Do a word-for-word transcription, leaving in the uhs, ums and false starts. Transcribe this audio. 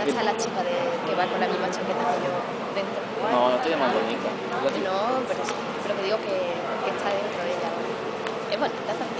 está la chica de, que va con la misma chaqueta que yo dentro. No, no estoy llamando bonita. No, pero, sí, pero que digo que, que está dentro de ella. Es bonita también.